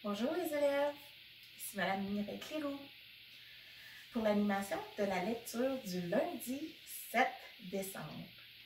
Bonjour les élèves, ici Madame Mireille Cléroux pour l'animation de la lecture du lundi 7 décembre.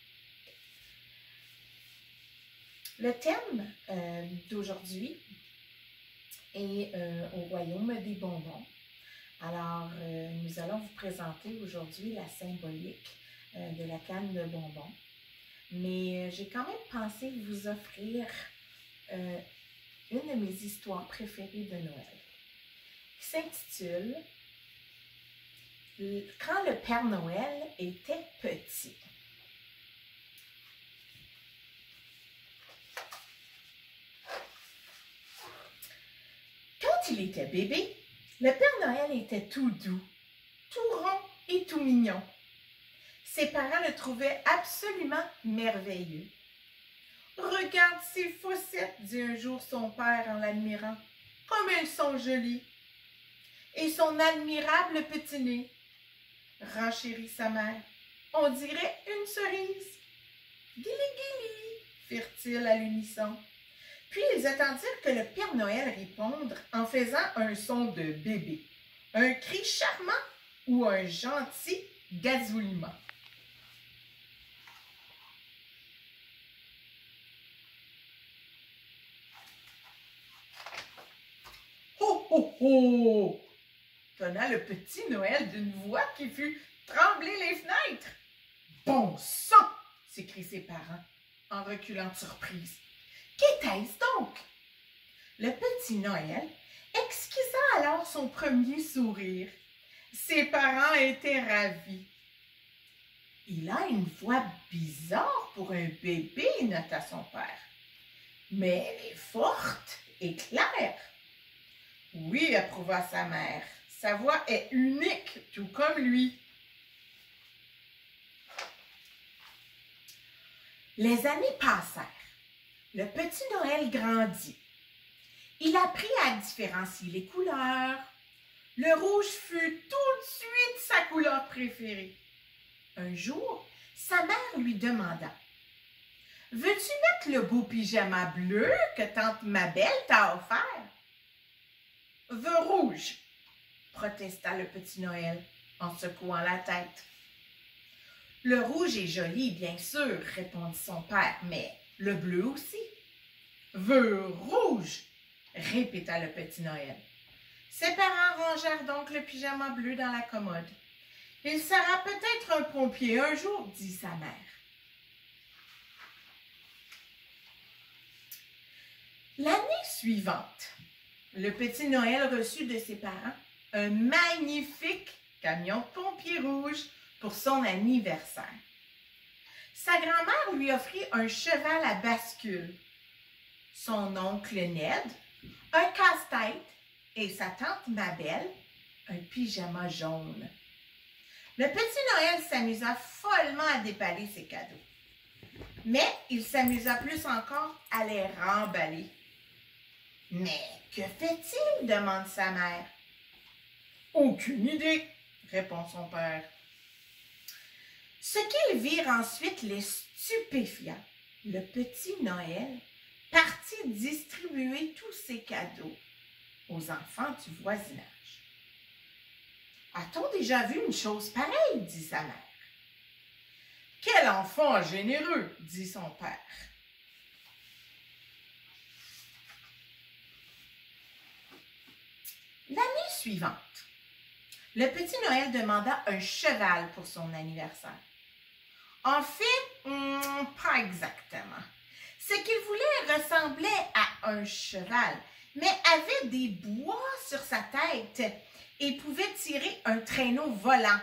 Le thème d'aujourd'hui est au royaume des bonbons. Alors, nous allons vous présenter aujourd'hui la symbolique de la canne de bonbons. Mais j'ai quand même pensé vous offrir une de mes histoires préférées de Noël, qui s'intitule « Quand le Père Noël était petit ». Quand il était bébé, le Père Noël était tout doux, tout rond et tout mignon. Ses parents le trouvaient absolument merveilleux. « Regarde ces fossettes, dit un jour son père en l'admirant. Comme elles sont jolies! Et son admirable petit nez, renchérit sa mère. On dirait une cerise. Guili guili, firent-ils à l'unisson. Puis ils attendirent que le Père Noël réponde en faisant un son de bébé, un cri charmant ou un gentil gazouillement. « Oh, oh, oh » tonna le petit Noël d'une voix qui fit trembler les fenêtres. « Bon sang » s'écrient ses parents en reculant de surprise. « Qu'était-ce donc? » Le petit Noël esquissa alors son premier sourire. Ses parents étaient ravis. « Il a une voix bizarre pour un bébé, » nota son père. « Mais elle est forte et claire. » « Oui, » approuva sa mère, « sa voix est unique, tout comme lui. » Les années passèrent. Le petit Noël grandit. Il apprit à différencier les couleurs. Le rouge fut tout de suite sa couleur préférée. Un jour, sa mère lui demanda « Veux-tu mettre le beau pyjama bleu que tante Mabelle t'a offert? » « Veux rouge, » protesta le petit Noël en secouant la tête. « Le rouge est joli, bien sûr, » répondit son père, « mais le bleu aussi. »« Veux rouge, » répéta le petit Noël. Ses parents rangèrent donc le pyjama bleu dans la commode. « Il sera peut-être un pompier un jour, » dit sa mère. L'année suivante, le petit Noël reçut de ses parents un magnifique camion pompier rouge pour son anniversaire. Sa grand-mère lui offrit un cheval à bascule, son oncle Ned, un casse-tête et sa tante Mabelle, un pyjama jaune. Le petit Noël s'amusa follement à déballer ses cadeaux. Mais il s'amusa plus encore à les remballer. « Mais que fait-il? » demande sa mère. « Aucune idée, » répond son père. Ce qu'ils virent ensuite les stupéfia. Le petit Noël partit distribuer tous ses cadeaux aux enfants du voisinage. « A-t-on déjà vu une chose pareille? » dit sa mère. « Quel enfant généreux! » dit son père. L'année suivante, le petit Noël demanda un cheval pour son anniversaire. En fait, pas exactement. Ce qu'il voulait ressemblait à un cheval, mais avait des bois sur sa tête et pouvait tirer un traîneau volant.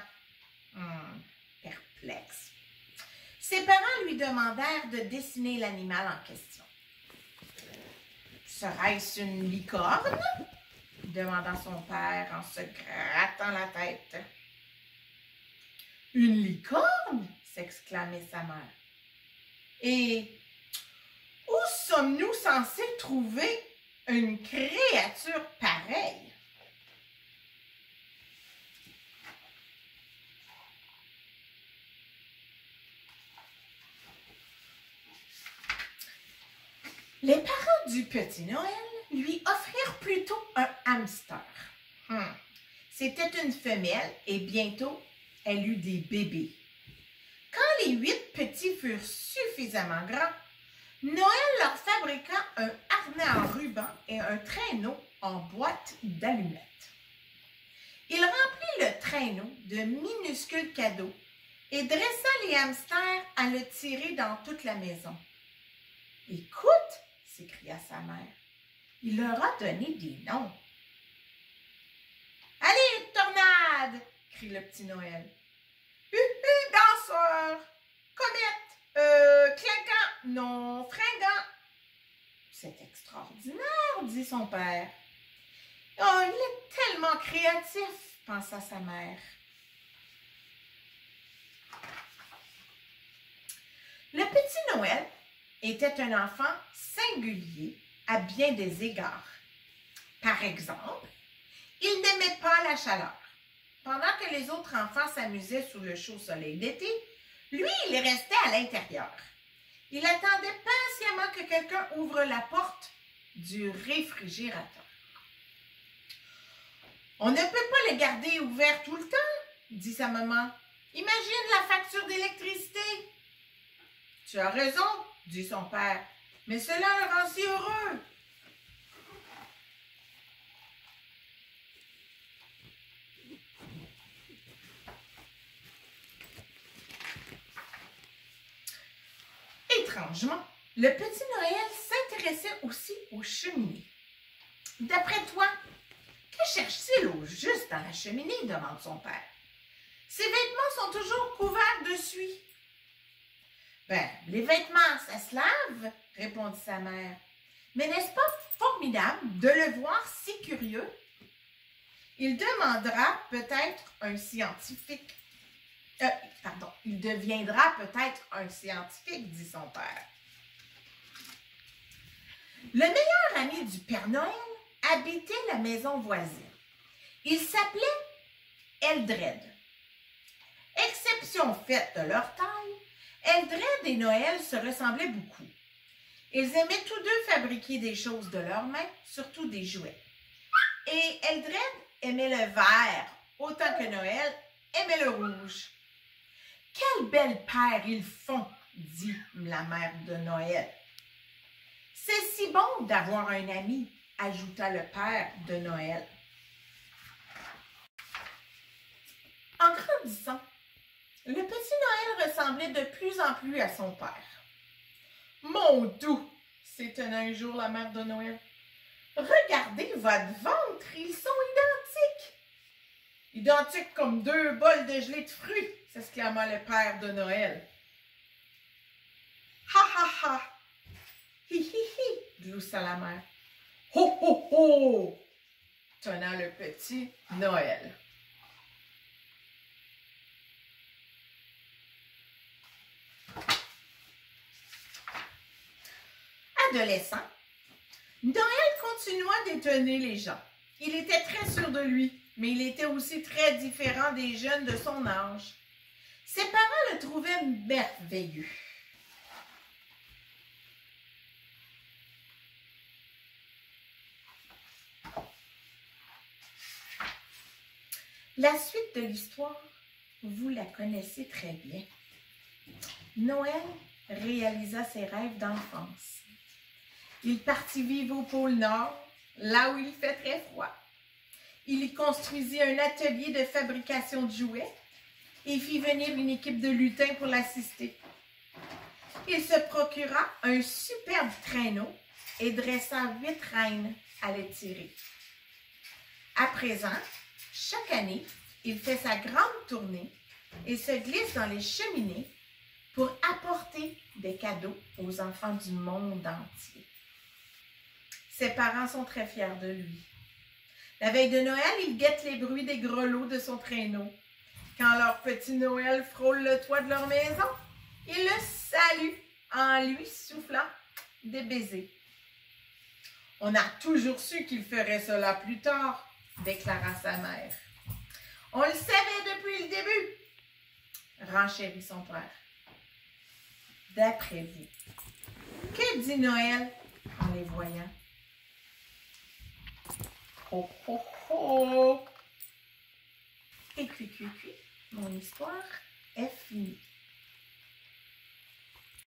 Perplexe. Ses parents lui demandèrent de dessiner l'animal en question. « Serait-ce une licorne? » demanda son père en se grattant la tête. « Une licorne? » s'exclamait sa mère. « Et où sommes-nous censés trouver une créature pareille? » Les parents du petit Noël lui offrirent plutôt un hamster. C'était une femelle et bientôt, elle eut des bébés. Quand les 8 petits furent suffisamment grands, Noël leur fabriqua un harnais en ruban et un traîneau en boîte d'allumettes. Il remplit le traîneau de minuscules cadeaux et dressa les hamsters à le tirer dans toute la maison. « Écoute !» s'écria sa mère. Il leur a donné des noms. « Allez, tornade !» crie le petit Noël. « Huhu, danseur! Comète! Clinquant! Non, fringant! » « C'est extraordinaire, » dit son père. « Oh, il est tellement créatif, » pensa sa mère. Le petit Noël était un enfant singulier à bien des égards. Par exemple, il n'aimait pas la chaleur. Pendant que les autres enfants s'amusaient sous le chaud soleil d'été, lui, il restait à l'intérieur. Il attendait patiemment que quelqu'un ouvre la porte du réfrigérateur. « On ne peut pas le garder ouvert tout le temps, » dit sa maman. « Imagine la facture d'électricité. »« Tu as raison, » dit son père, « mais cela le rend si heureux. » Étrangement, le petit Noël s'intéressait aussi aux cheminées. « D'après toi, que cherche-t-il au juste dans la cheminée? » demande son père. « Ses vêtements sont toujours couverts de suie. »« Ben, les vêtements, ça se lave, » répondit sa mère. « Mais n'est-ce pas formidable de le voir si curieux? » Il deviendra peut-être un scientifique. Il deviendra peut-être un scientifique, dit son père. Le meilleur ami du Père Noël habitait la maison voisine. Il s'appelait Eldred. Exception faite de leur taille, Eldred et Noël se ressemblaient beaucoup. Ils aimaient tous deux fabriquer des choses de leurs mains, surtout des jouets. Et Eldred aimait le vert, autant que Noël aimait le rouge. « Quelle belle paire ils font !» dit la mère de Noël. « C'est si bon d'avoir un ami !» ajouta le père de Noël. En grandissant, le petit Noël ressemblait de plus en plus à son père. « Mon doux !» s'étonna un jour la mère de Noël. « Regardez votre ventre, ils sont identiques! »« Identiques comme 2 bols de gelée de fruits !» s'exclama le père de Noël. « Ha ha ha! Hi hi hi! » gloussa la mère. « Ho ho ho! » tonna le petit Noël. Adolescent, Noël continua d'étonner les gens. Il était très sûr de lui, mais il était aussi très différent des jeunes de son âge. Ses parents le trouvaient merveilleux. La suite de l'histoire, vous la connaissez très bien. Noël réalisa ses rêves d'enfance. Il partit vivre au pôle Nord, là où il fait très froid. Il y construisit un atelier de fabrication de jouets et fit venir une équipe de lutins pour l'assister. Il se procura un superbe traîneau et dressa 8 reines à le tirer. À présent, chaque année, il fait sa grande tournée et se glisse dans les cheminées pour apporter des cadeaux aux enfants du monde entier. Ses parents sont très fiers de lui. La veille de Noël, il guette les bruits des grelots de son traîneau. Quand leur petit Noël frôle le toit de leur maison, il le salue en lui soufflant des baisers. « On a toujours su qu'il ferait cela plus tard, » déclara sa mère. « On le savait depuis le début, » renchérit son père. D'après vous, que dit Noël en les voyant? Ho, ho, ho! Et cui, mon histoire est finie.